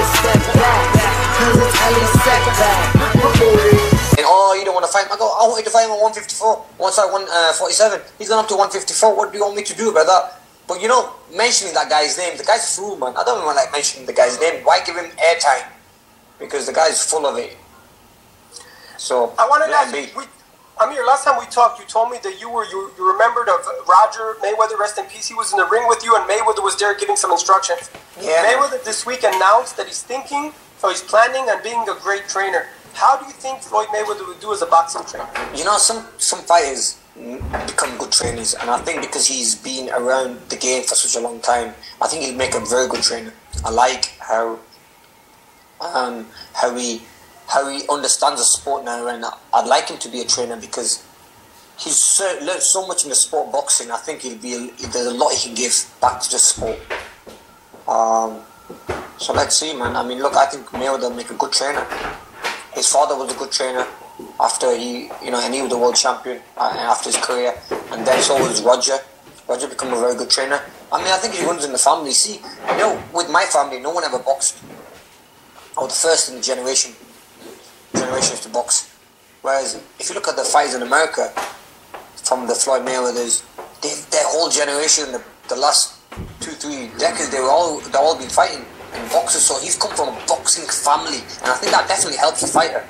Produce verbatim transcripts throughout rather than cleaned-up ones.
Elie Seckbach, cause it's Elie Seckbach. Oh, you don't want to fight him? I go, I want you to fight him at one fifty-four. One side, one forty-seven. He's gone up to one fifty-four. What do you want me to do about that? But you know, mentioning that guy's name, the guy's a fool, man. I don't even like mentioning the guy's name. Why give him airtime? Because the guy's full of it. So I wanted to ask you, we, Amir, last time we talked, you told me that you were you, you remembered of Roger Mayweather, rest in peace. He was in the ring with you, and Mayweather was there giving some instructions. Yeah. Mayweather this week announced that he's thinking, or he's planning on being a great trainer. How do you think Floyd Mayweather would do as a boxing trainer? You know, some some fighters become good trainers, and I think because he's been around the game for such a long time, I think he'll make a very good trainer. I like how um how he how he understands the sport now, and I'd like him to be a trainer because he's so, learned so much in the sport of boxing. I think he'll be a, there's a lot he can give back to the sport. Um, so let's see, man. I mean, look, I think Mayweather will make a good trainer. His father was a good trainer after he, you know, and he was the world champion uh, after his career, and then so was Roger. Roger became a very good trainer. I mean, I think he runs in the family. See, you know, with my family, no one ever boxed. I was the first in the generation, generations to box. Whereas, if you look at the fights in America, from the Floyd Mayweathers, they, their whole generation, the, the last two, three decades, they were all, they all been fighting. And boxers, so he's come from a boxing family, and I think that definitely helps a fighter.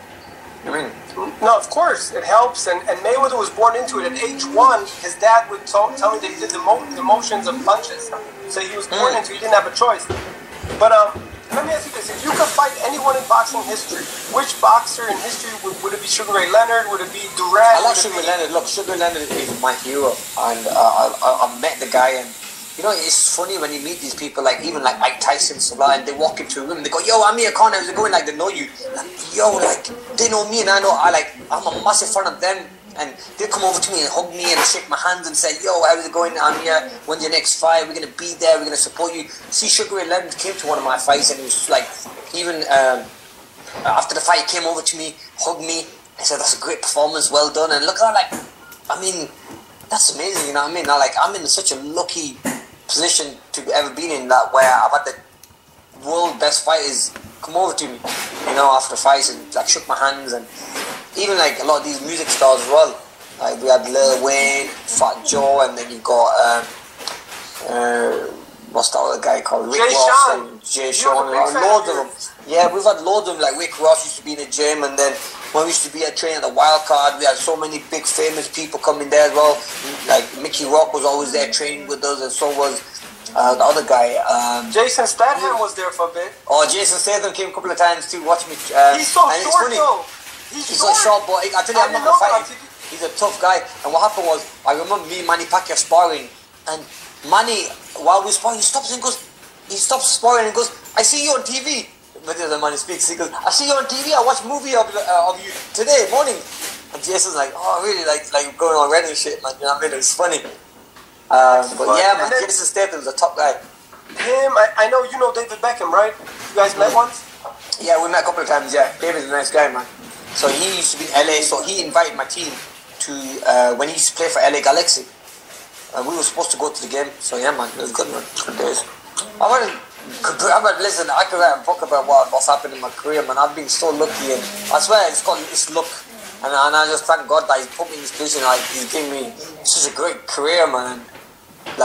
I mean, no, of course it helps, and, and Mayweather was born into it. At age one, his dad would tell, tell me that he did the, mo the motions of punches, so he was born mm. into it. He didn't have a choice. But um, let me ask you this: if you could fight anyone in boxing history, which boxer in history would, would it be? Sugar Ray Leonard? Would it be Durant? I like Sugar Ray Leonard. Look, Sugar Ray Leonard is my hero, and uh, I, I met the guy and. You know, it's funny when you meet these people, like even like Mike Tyson, and they walk into a room and they go, "Yo, Amir Khan," they're going like they know you. Like, yo, like they know me and I know I like I'm a massive fan of them, and they come over to me and hug me and shake my hands and say, "Yo, how's it going, Amir? When's your next fight? We're gonna be there. We're gonna support you." See, Sugar Ray Leonard came to one of my fights and he was like, even um, after the fight, he came over to me, hugged me, and said, "That's a great performance, well done." And look at that, like, I mean, that's amazing. You know what I mean? I, like I'm in such a lucky position to ever been in that where I've had the world best fighters come over to me, you know, after fights and like shook my hands, and even like a lot of these music stars as well. Like we had Lil Wayne, Fat Joe, and then you've got um, uh, what's that other guy called? Rick Jay Ross Sean. and Jay Sean, and loads of them. Yeah, we've had loads of them. Like Rick Ross used to be in the gym, and then when we used to be at training at the Wild Card, we had so many big famous people coming there as well. Like Mickey Rock was always there training with us, and so was uh, the other guy. Um, Jason Statham was there for a bit. Oh, Jason Statham came a couple of times to watch me. Um, He's so and short, it's funny. though. He's, He's short. so short, but I tell you, I'm not gonna fight him. He's a tough guy. And what happened was, I remember me and Manny Pacquiao sparring, and Manny, while we were sparring, he stops and goes, he stops sparring and goes, "I see you on T V." But the man speaks, he goes, "I see you on T V, I watched a movie of, uh, of you today morning." And Jason's like, "Oh, really?" Like, like going on red and shit, man. You know what I mean? It's funny. Um, but funny. Yeah, man, then, Jason Statham's a top guy. Him, I, I know you know David Beckham, right? You guys met once? Yeah, we met a couple of times, yeah. David's a nice guy, man. So he used to be in L A, so he invited my team to, uh, when he used to play for L A Galaxy. And we were supposed to go to the game, so yeah, man, it was good, man. Good days. I want to, I'm like, listen, I could write a book about what, what's happened in my career, man. I've been so lucky, and I swear it's got it's luck, and, and I just thank God that He's put me in this position. Like He's giving me such a great career, man. And